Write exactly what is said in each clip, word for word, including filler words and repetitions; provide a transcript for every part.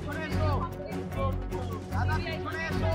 পিছনে এসো দাদা পিছনে এসো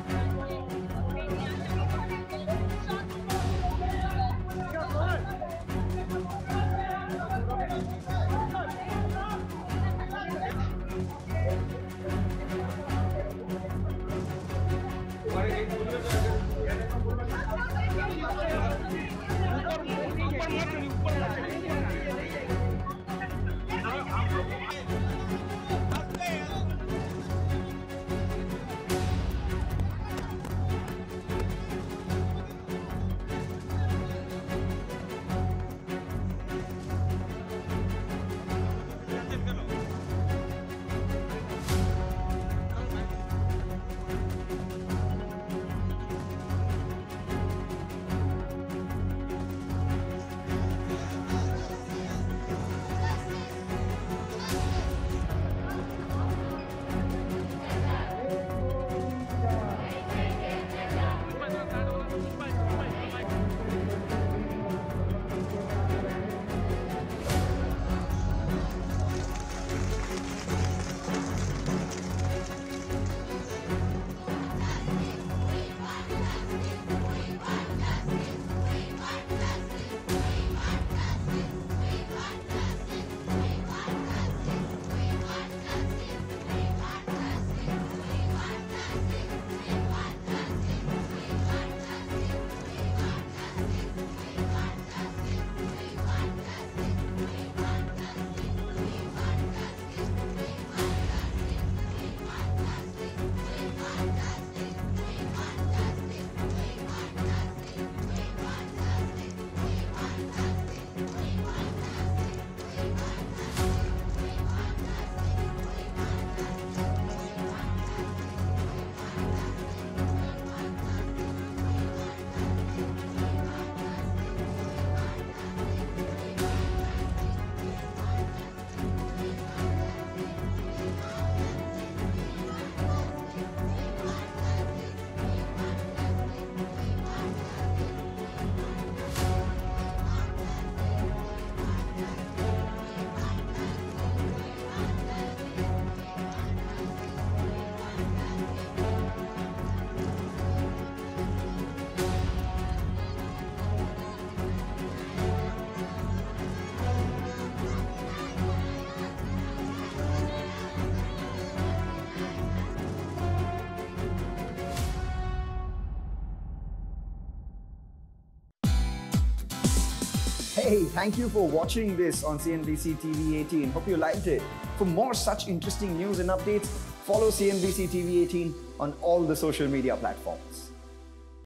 Hey, thank you for watching this on C N B C T V eighteen. Hope you liked it. For more such interesting news and updates, follow C N B C T V eighteen on all the social media platforms.